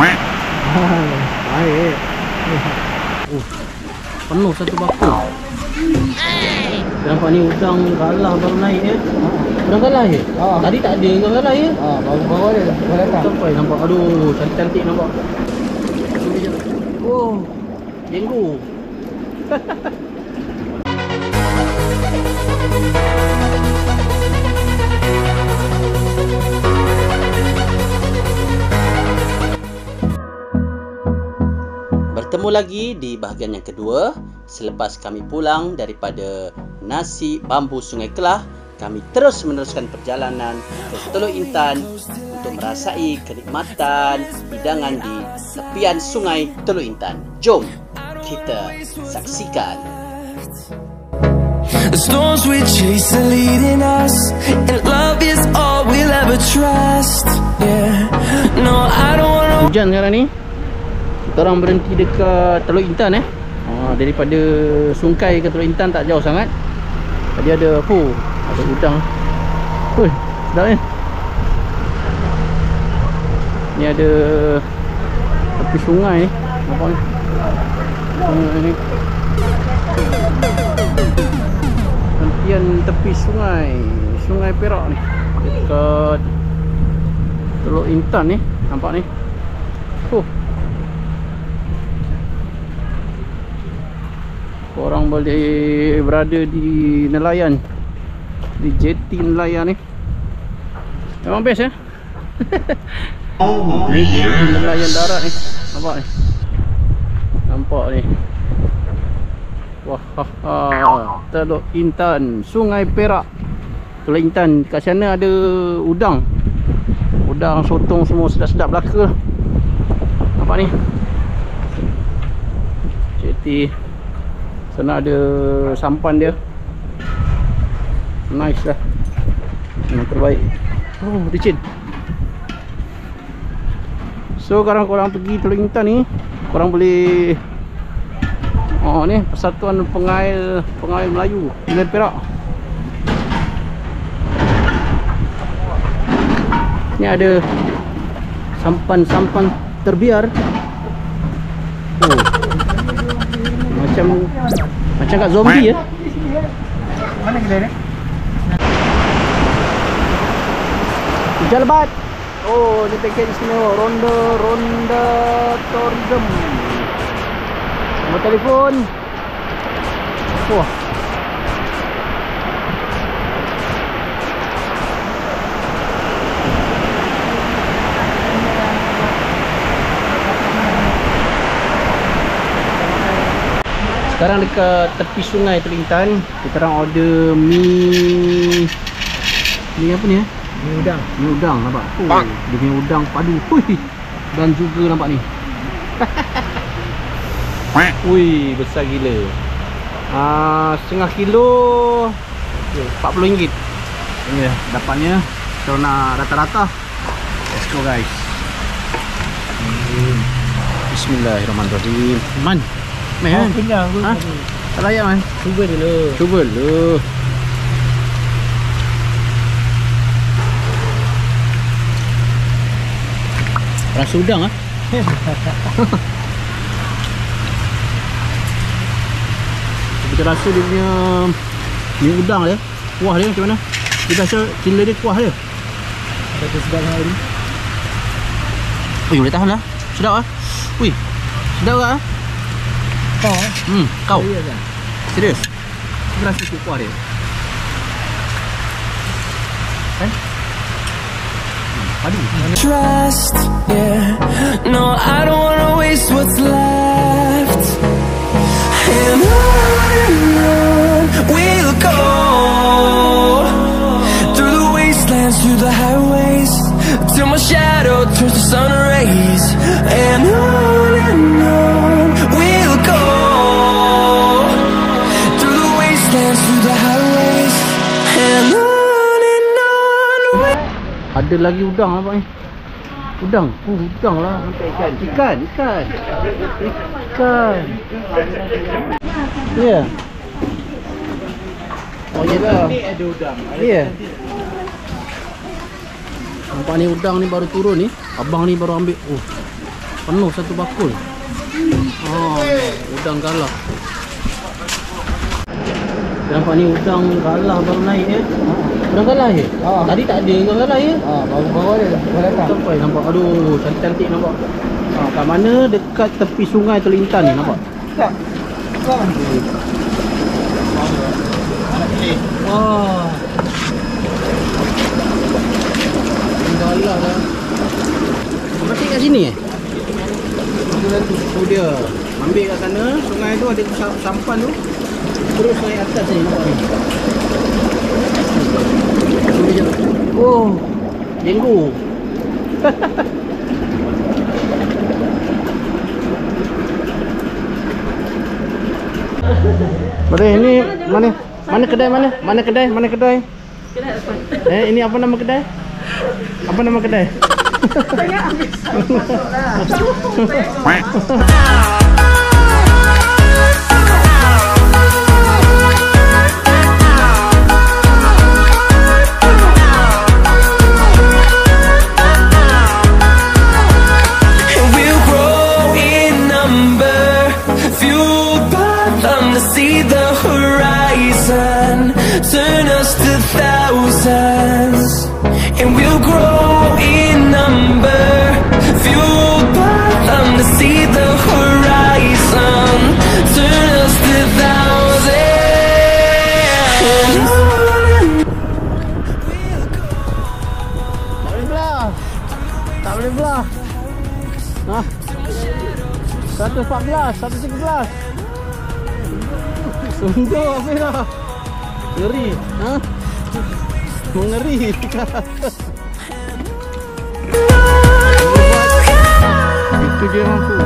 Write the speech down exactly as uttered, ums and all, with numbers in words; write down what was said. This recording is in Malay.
Baik. Oh, penuh satu bakul. Nampak ni udang galah baru naik ya. Udang galah je? Ha. Tadi tak ada udang galah ya? Ha, baru-baru ada. Baru datang. Sampai nampak. Aduh, cantik-cantik nampak. Oh, jenggu. Bertemu lagi di bahagian yang kedua. Selepas kami pulang daripada nasi bambu Sungai Kelah, kami terus meneruskan perjalanan ke Teluk Intan untuk merasai kenikmatan hidangan di tepian sungai Teluk Intan. Jom kita saksikan. The storms we chase are leading us, and love is all we'll ever trust. Yeah, no, I don't wanna. Hujan sekarang ni. Kita orang berhenti dekat Teluk Intan eh. Ha, daripada Sungai ke Teluk Intan tak jauh sangat. Tadi ada hu, ada udang. Hui, sedap kan? Ni ada tepi sungai ni. Nampak ni. Sungai ni. Tepian tepi sungai, Sungai Perak ni. Dekat Teluk Intan ni, nampak ni. Huh. Korang boleh berada di nelayan, di jeti nelayan ni. Memang best ya. Nelayan darat ni. Nampak ni. Nampak ni. Wah, ha, ha. Teluk Intan, Sungai Perak, Teluk Intan. Kat sana ada udang. Udang, sotong semua sedap-sedap belaka. Nampak ni. Jeti. Sana ada sampan dia. Nice lah. Yang terbaik. Oh, licin. So, kalau korang pergi Teluk Intan ni, korang boleh oh ni Persatuan Pengail Pengail Melayu Sungai Perak. Ni ada sampan-sampan terbiar. Oh. Macam macam kat zombie ya. Mana kedai ni? Hujan lebat. Oh, ni paket istimewa. Ronda Ronda Tourism. Nombor telefon. Wah. Sekarang dekat tepi sungai Teluk Intan, kita orang order mi mi apa ni eh? Mi udang. Mi udang nampak. Oh, dia punya udang padu. Hui. Dan juga nampak ni. Ui, besar gila. Ah, setengah kilo empat puluh ringgit. Ini dah dapatnya. Kita nak rata-rata. Let's go guys. Hmm. Bismillahirrahmanirrahim. Man. Man. Oh, kenyang aku. Ha? Tak layak man. Cuba dulu. Cuba dulu. Rasa udang ah. Kita rasa dia punya ni udang dia. Kuah dia macam mana? Kita rasa cila dia kuah dia. Ada sedap hari. Ui, boleh tahan lah. Sedap ah. Ui. Sedap ah. Kau eh? Hmm, kau. Serius kan? Serius. Kita rasa tu kuah dia. Kan? Padu. Trust, yeah. No, I don't wanna waste what's left. And on and on we'll go, through the wastelands, through the highways, till my shadow turns to sun rays. And on and on we'll go, through the wastelands, through the highways, and on and on we'll... Ada lagi udang apa ni? Udang. Oh, udang lah. Ikan. Ikan. Ikan. Ikan. Ya. Yeah. Oh, iyalah. Ni ada udang. Ya. Yeah. Nampak ni udang ni baru turun ni. Abang ni baru ambil. Oh. Penuh satu bakul. Oh, udang galah. Nampak ni udang galah baru naik ya. Udang galah ya? Ah. Tadi tak ada udang galah ya? Ah, baru-baru ada. Baru datang. Sampai nampak. Aduh, cantik-cantik nampak. Ha, kat mana? Dekat tepi sungai Teluk Intan ni nampak. Tak. Sekarang tu. Wah. Galah dah. Berarti kat sini eh? Tu dia. Ambil kat sana, sungai tu ada sampan tu. Terus naik atas ni nampak ni. Sini je. Oh. Jenggu. Boleh ini mana? Mana kedai mana? Mana kedai? Mana kedai? Kedai apa? Eh, ini apa nama kedai? Apa nama kedai? Saya habis masuk lah. See the horizon turn us to thousands, and we'll grow in number, fueled by them to see the horizon turn us to thousands. Tak boleh belah. Tak boleh belah. Hah? seratus empat belas, seratus tiga belas. Sungguh apa dah? Ngeri, ha? Mengeri. Itu dia mampu.